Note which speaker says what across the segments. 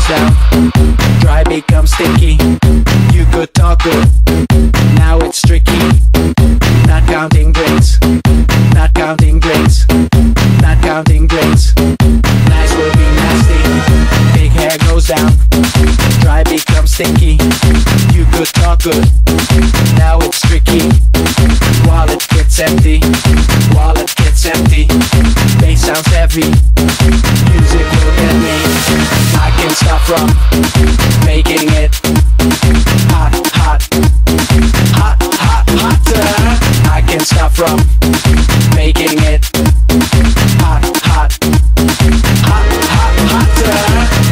Speaker 1: down, dry becomes sticky. You could talk good, now it's tricky. Not counting drinks, not counting drinks, not counting drinks. Nice will be nasty. Big hair goes down, dry becomes sticky. You could talk good, now it's tricky. Wallet gets empty, wallet gets empty. Bass sounds heavy, music will get me. I can't stop from making it hot, hot, hot, hot, hotter. I can't stop from making it hot, hot, hot, hot, hotter.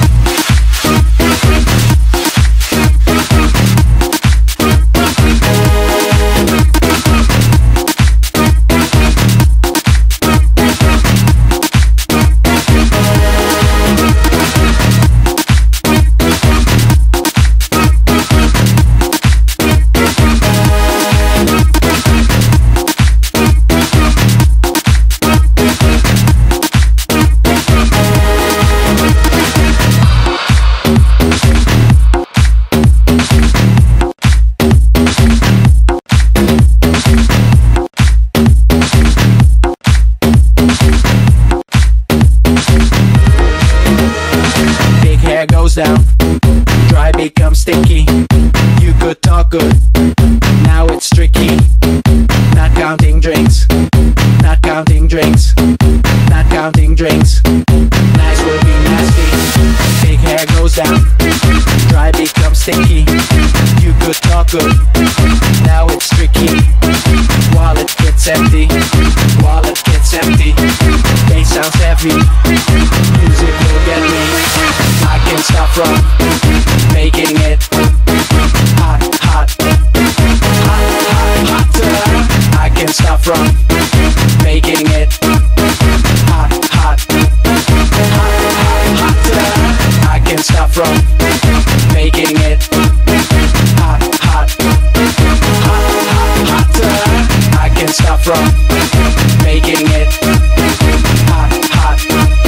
Speaker 1: Down, dry becomes sticky. You could talk good, now it's tricky. Not counting drinks, not counting drinks, not counting drinks. Nice will be nasty. Big hair goes down, dry becomes sticky. You could talk good, now it's tricky. Wallet gets empty, wallet gets empty. Bass sounds heavy, music will get me. I can't stop from making it hot, hot, hot, hot, hotter. I can't stop from making it hot, hot, hot, hot, hotter. I can't stop from making it hot, hot, hot, hot, hotter. I can't stop from making it hot, hot, hot,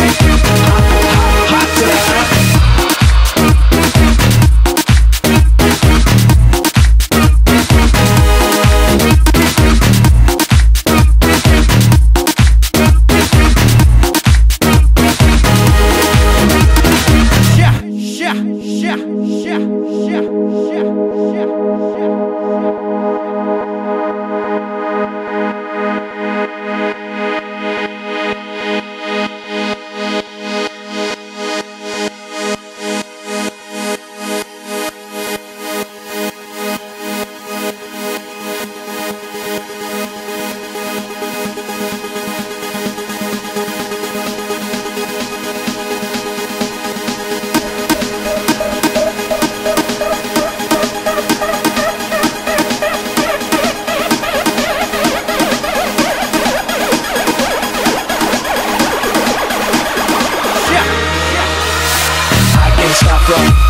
Speaker 1: hot, hotter. Stop from